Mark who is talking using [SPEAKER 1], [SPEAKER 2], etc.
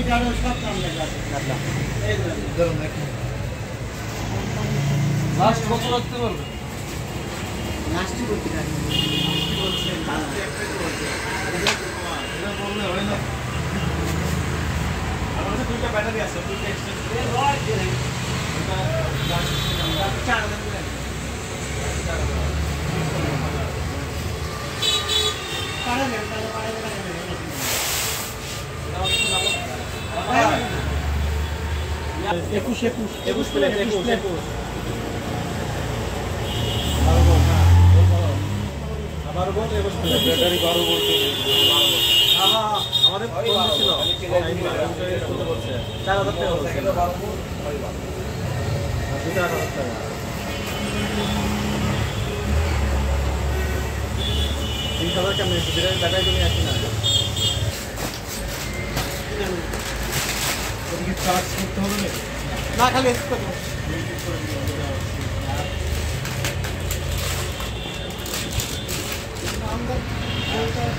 [SPEAKER 1] Last কত রাখতে পারবে?
[SPEAKER 2] লাস্টই করতে পারবে।
[SPEAKER 1] এটা বললে হয় না। আমার কাছে দুইটা ব্যাটারি আছে, দুইটা এক্সটেনশন রড দিয়ে দেন। এটা চার দেন দিলেন।
[SPEAKER 2] পারা দেন। একুশ প্লেট।
[SPEAKER 1] আবার বল 21 প্লেট ব্যাটারি 12 ভোল্ট। হ্যাঁ আমাদের ফোন ছিল 4000 টাকা বলছে 2000 টাকা। এই সবার কেমন ব্যাটারি তুমি আসি না চার্জ করতে হবে
[SPEAKER 2] না খালি এক্স করতে হবে।